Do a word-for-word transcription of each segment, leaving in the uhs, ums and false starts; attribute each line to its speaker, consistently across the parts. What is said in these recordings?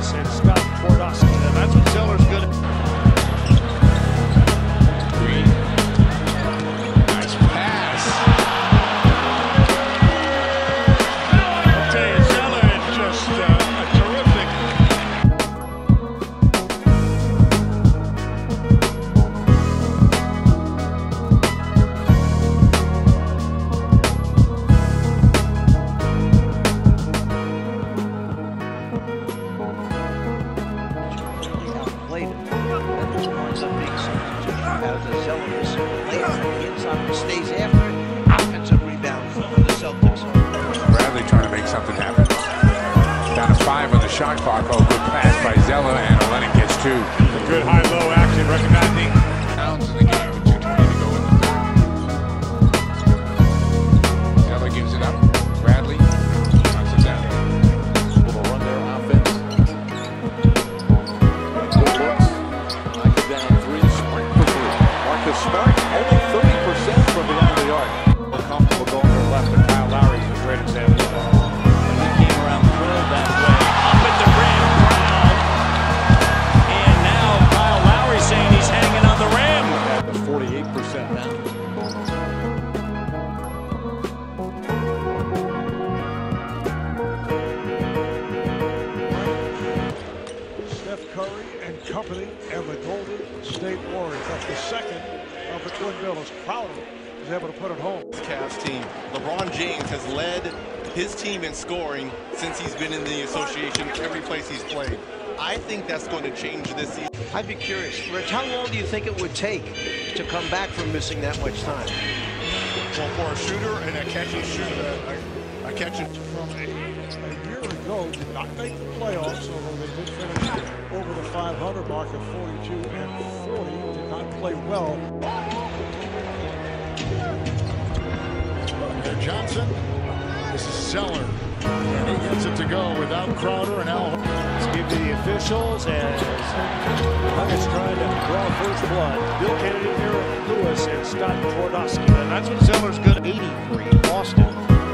Speaker 1: Lewis and Scott Twardowski.
Speaker 2: And that's what Zeller's good at.
Speaker 3: Green. Nice pass.
Speaker 2: I'll tell you, Zeller is just uh, a terrific.
Speaker 4: Played it. Then this winds up being substitution as the Zeller is late on the inside, but stays after it. Offensive rebound for the Celtics.
Speaker 3: Bradley trying to make something happen. Down to five on the shot clock. Oh, good pass by Zeller, and Olenek gets two.
Speaker 2: A good high-low action, recognizing
Speaker 3: Pounds in the game with two twenty to go in the third. Zeller gives it up. Bradley knocks it down.
Speaker 5: Will run their offense. Good looks. Knock it down three. Smart for three. Marcus Smart only thirty percent from beyond the arc.
Speaker 1: Comfortable going to the left, but Kyle Lowry is a great example of that.
Speaker 6: And he came around the curve that way. Up at the rim, Brown. And now Kyle Lowry saying he's hanging on the rim.
Speaker 5: At the forty-eight percent now.
Speaker 2: Steph Curry and company and the Golden State Warriors. That's the second of the twin villas. Crowder is able to put it home.
Speaker 7: Cavs team. LeBron James has led his team in scoring since he's been in the association every place he's played. I think that's going to change this season.
Speaker 4: I'd be curious, Rich, how long do you think it would take to come back from missing that much time?
Speaker 7: Well, for a shooter and a catching shooter, a, a catching.
Speaker 2: From a, a year ago, did not make the playoffs, although they did finish over the five hundred mark at forty-two and forty. Did not play well.
Speaker 8: And Johnson, this is Zeller, and he gets it to go without Crowder and Al.
Speaker 1: Let's give to the officials as Nuggets trying to draw first blood. Bill Kennedy, Aaron Lewis, and Scott Twardowski.
Speaker 2: And that's what Zeller's good at.
Speaker 1: eighty-three, Boston.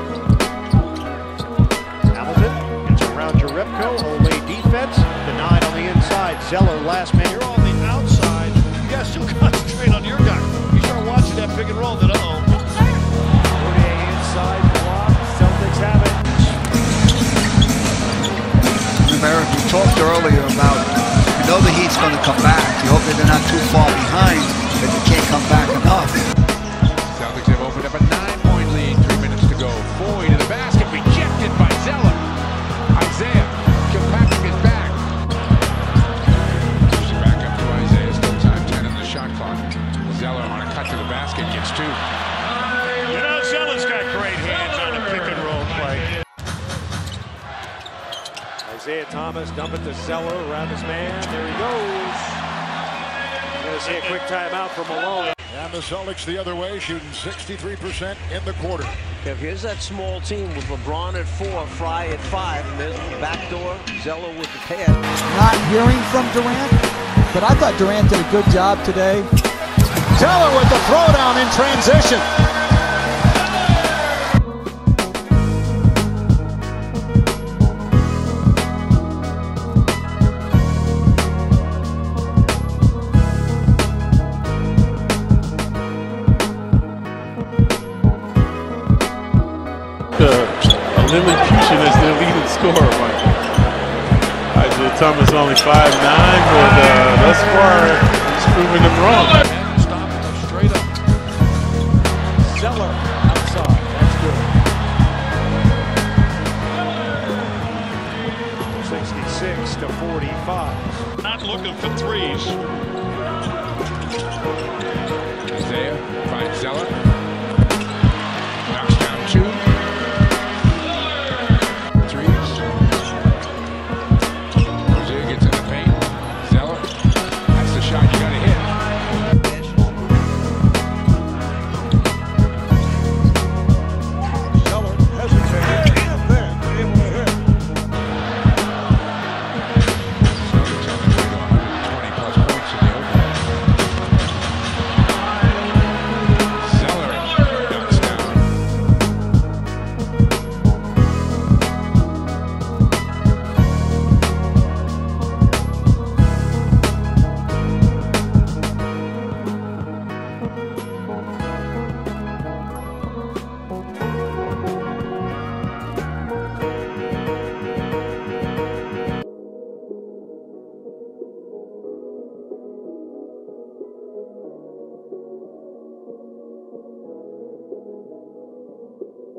Speaker 1: Hamilton gets around Jerebko. Olay defense. Denied on the inside. Zeller, last man.
Speaker 2: You're on the outside. You guys still concentrate on your guy. You start watching that pick and roll, then uh-oh.
Speaker 1: Inside block. Celtics have it.
Speaker 9: Remember, we talked earlier about, you know the Heat's going to come back. You hope that they're not too far behind, that they can't come back enough.
Speaker 3: Celtics have opened up a nine-point lead. Three minutes to go. Boyd to the basket. Rejected by Zeller. Isaiah Kilpatrick is back. Push it back up to Isaiah. Still time. ten on the shot clock. Zeller on a cut to the basket. Gets two.
Speaker 2: You know, Zeller's got great hands on the pick and roll play.
Speaker 1: Isaiah Thomas dump it to Zeller around his man. There he goes. We're going to see a quick timeout from Malone.
Speaker 8: And the Celtics the other way, shooting sixty-three percent in the quarter.
Speaker 4: Kev, here's that small team with LeBron at four, Fry at five, and there's the backdoor, Zeller with the pass.
Speaker 10: Not hearing from Durant, but I thought Durant did a good job today.
Speaker 8: Zeller with the throwdown in transition.
Speaker 11: Lilliputian as their leading scorer, Mike. Isaiah Thomas only five nine, but uh, thus far he's proven them wrong.
Speaker 2: Stop straight up.
Speaker 1: Zeller outside. That's good. sixty-six to forty-five.
Speaker 2: Not looking for threes.
Speaker 3: Isaiah finds Zeller.